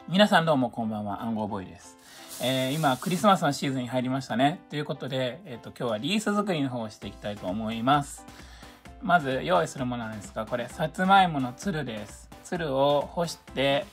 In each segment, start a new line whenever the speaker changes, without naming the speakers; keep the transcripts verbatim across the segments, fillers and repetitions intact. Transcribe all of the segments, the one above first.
皆さんどうもこんばんは、暗号ボーイです。えー、今クリスマスのシーズンに入りましたね。ということで、えっと今日はリース作りの方をしていきたいと思います。まず用意するものなんですが、これさつまいものつるです。つるを干して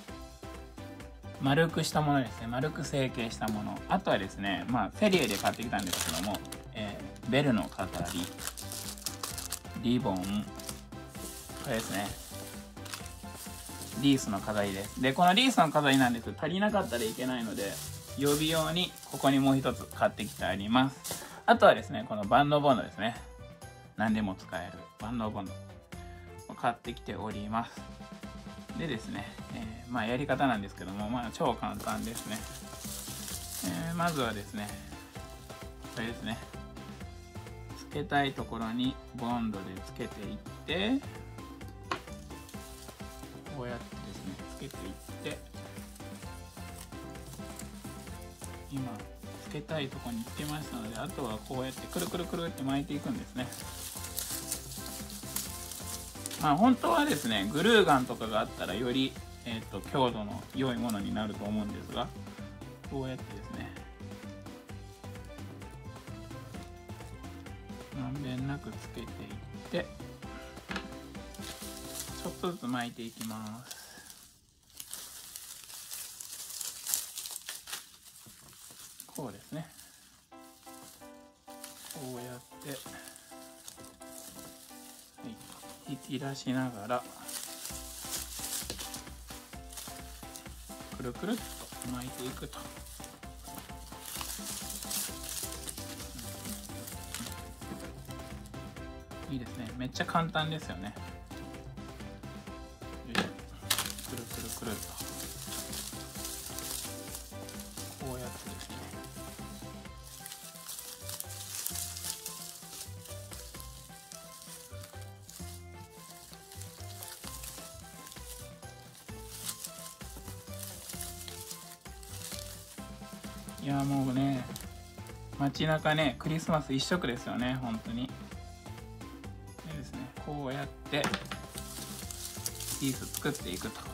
丸くしたものですね。丸く成形したもの。あとはですね、まあフェリエで買ってきたんですけども、えー、ベルの飾り、リボン、これですね。リースの飾りです。で、このリースの飾りなんです。足りなかったらいけないので、予備用にここにもう一つ買ってきてあります。あとはですね、この万能ボンドですね。何でも使える万能ボンドを買ってきております。でですね、えー、まあやり方なんですけども、まあ超簡単ですね。えー、まずはですね、これですね。つけたいところにボンドでつけていって、こうやってですね、つけていって、今つけたいところにつけましたので、あとはこうやってくるくるくるって巻いていくんですね。まあ本当はですね、グルーガンとかがあったらより、えー、と強度の良いものになると思うんですが、こうやってですね、まんべんなくつけていって、ちょっとずつ巻いていきます。こうですね。こうやって、はい、引き出しながらくるくるっと巻いていくと。いいですね。めっちゃ簡単ですよね。くるくるくるっと。こうやってですね。いやもうね、街中ね、クリスマス一色ですよね、本当に。でですね、こうやってリース作っていくと。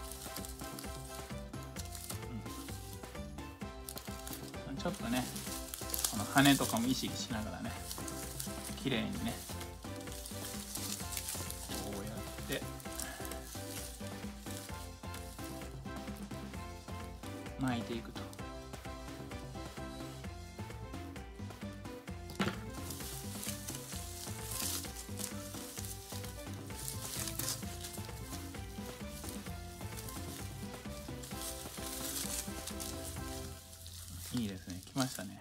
うん、ちょっとね、この羽とかも意識しながらね、綺麗にね、こうやって巻いていくと。いいですね、来ましたね。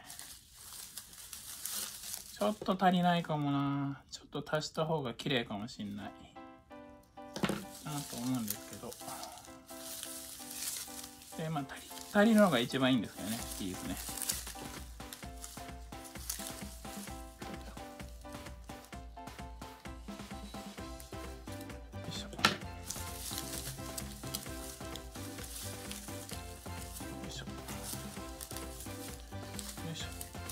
ちょっと足りないかもな。ちょっと足した方が綺麗かもしんないなと思うんですけど。で、まあ足り、足りるのが一番いいんですけどね。いいですね。よいしょ。よいしょ。よいしょ。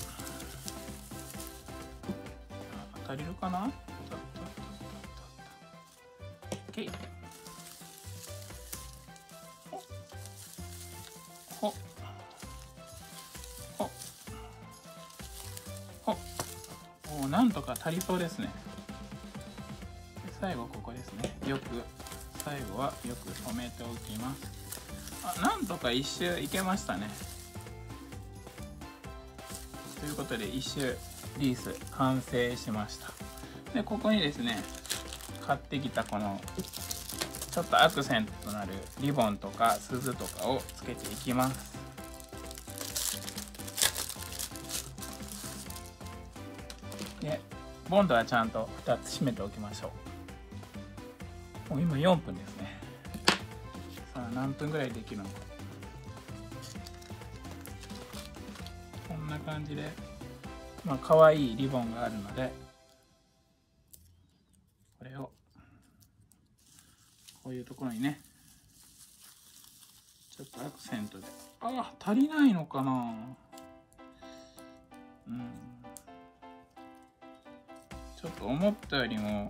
あ、足りるかな？ OK。ほっ。ほっ。ほっ。お、なんとか足りそうですね。で、最後ここですね。よく、最後はよく止めておきます。あ、なんとか一周いけましたね。ということで一周リース完成しました。で、ここにですね、買ってきたこのちょっとアクセントとなるリボンとか鈴とかをつけていきます。で、ボンドはちゃんとふたつ閉めておきましょう。もう今よんぷんですね。さあ何分ぐらいできるのか。こんな感じで、まあ可愛いリボンがあるので、これをこういうところにね、ちょっとアクセントで。ああ、足りないのかな。うん。ちょっと思ったよりも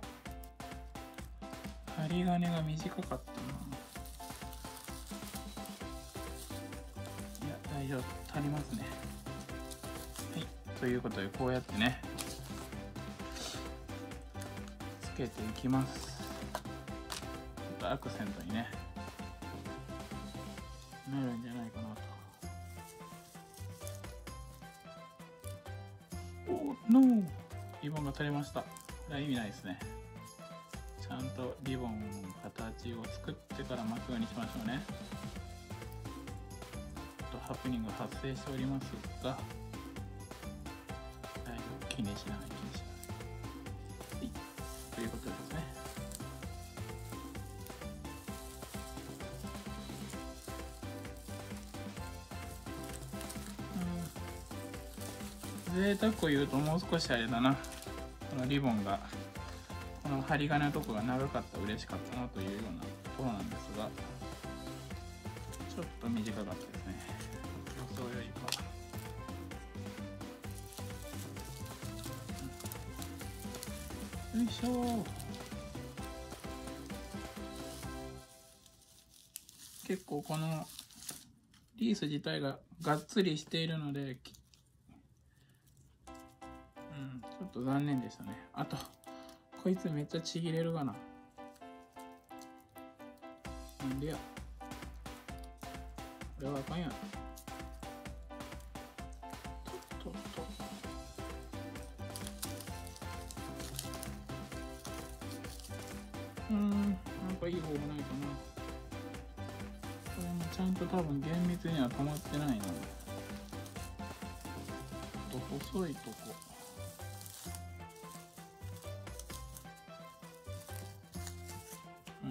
針金が短かったな。 以上足りますね。はい、ということでこうやってねつけていきます。ちょっとアクセントにねなるんじゃないかなと。おノー、リボンが取れました。これは意味ないですね。ちゃんとリボンの形を作ってから巻くようにしましょうね。とハプニング発生しておりますが、大丈夫、気にしない気にしない、はい、ということですね。うん、贅沢を言うともう少しあれだな、このリボンがこの針金のとこが長かったら嬉しかったなというようなところなんですが、ちょっと短かったですね、予想よりか。よいしょ。結構このリース自体ががっつりしているので、うん、ちょっと残念でしたね。あとこいつめっちゃちぎれるがな。なんでや。これはあかんやん。とっとっと。うーん、なんかいい方法ないかな。これもちゃんと多分厳密には止まってないな。と細いとこ。うん。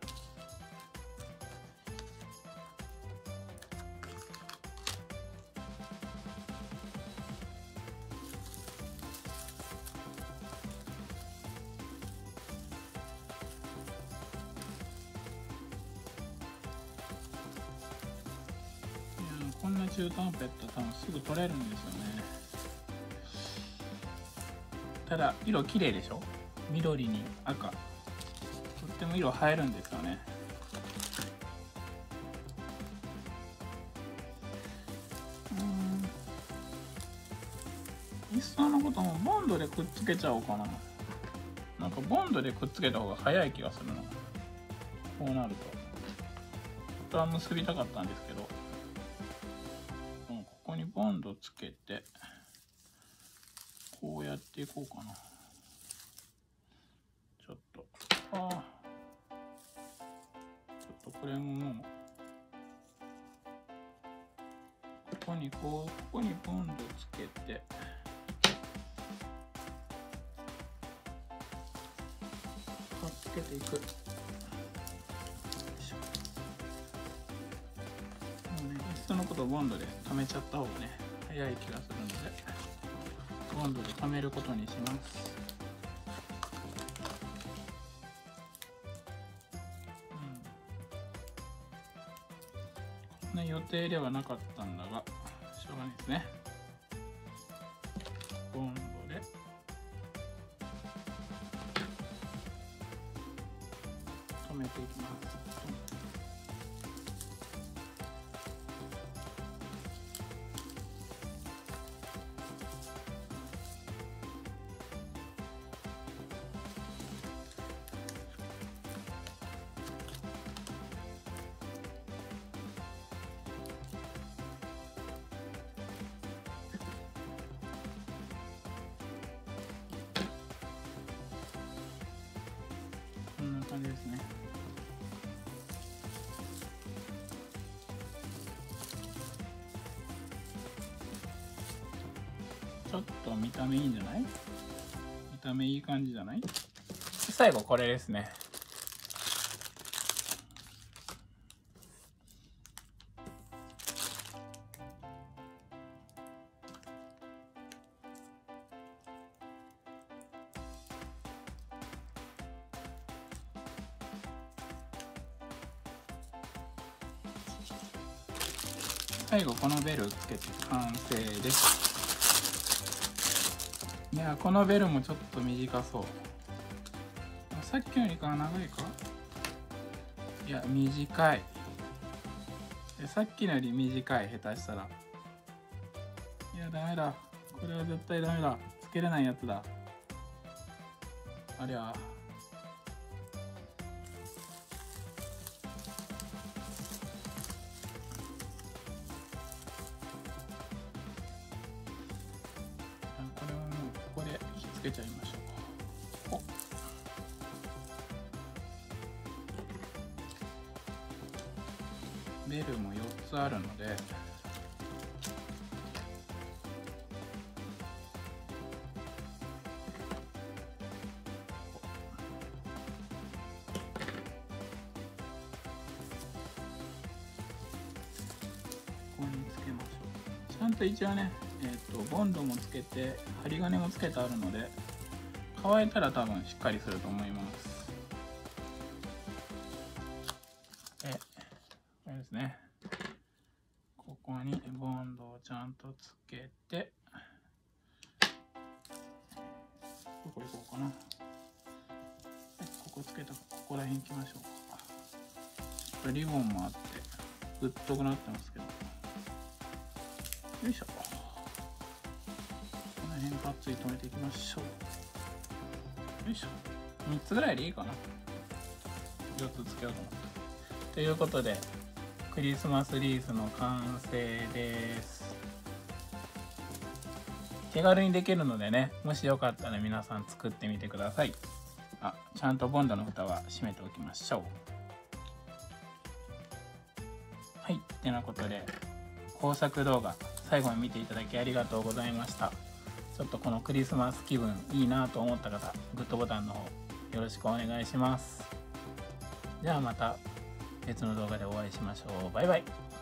こんな中途半端やったら多分すぐ取れるんですよね。ただ色綺麗でしょ。緑に赤、とっても色映えるんですよね。うん、いっそのこともボンドでくっつけちゃおうかな。なんかボンドでくっつけた方が早い気がするな。こうなると本当は結びたかったんですけど、ここにボンドつけてこうやっていこうかな。ちょっとああちょっとこれももうここにこうここにボンドつけて貼っつけていく。もうね、いっそのことボンドで留めちゃった方がね早い気がするので、ボンドで留めることにします。うん、こんな予定ではなかったんだがしょうがないですね。ボンドで留めていきます。こんな感じですね。ちょっと見た目いいんじゃない？見た目いい感じじゃない？最後これですね。最後このベルつけて完成です。いやこのベルもちょっと短そう。さっきよりかは長いか。いや短いでさっきのより短い、下手したら。いや、ダメだ。これは絶対ダメだ。つけれないやつだ。ありゃ。これはもうここでひっつけちゃいましょうか。おベルもよっつあるので、ここにつけましょう。ちゃんと一応ね、えっとボンドもつけて針金もつけてあるので、乾いたら多分しっかりすると思います。で、これですね。ここにボンドをちゃんとつけて、どこ行こうかな。ここつけたからここら辺行きましょうか。ちょっとリボンもあってぶっとくなってますけど、よいしょ。この辺がっつり留めていきましょう。よいしょ。みっつぐらいでいいかな。よっつつけようと思って。ということでクリスマスリースの完成です。手軽にできるのでね、もしよかったら皆さん作ってみてください。あ、ちゃんとボンドの蓋は閉めておきましょう。はい、てなことで工作動画最後に見ていただきありがとうございました。ちょっとこのクリスマス気分いいなと思った方、グッドボタンの方よろしくお願いします。じゃあまた別の動画でお会いしましょう。バイバイ。